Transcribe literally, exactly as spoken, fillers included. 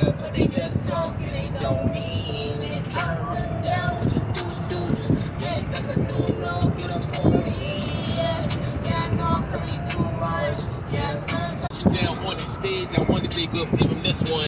good, but they just talk and they don't mean it. Tryna run down with your deuce deuce. Yeah, that's a new low, get a forty. Yeah, yeah, I know I'm pretty too much. Yeah, sometimes you down on the stage, I want to be good, give him this one.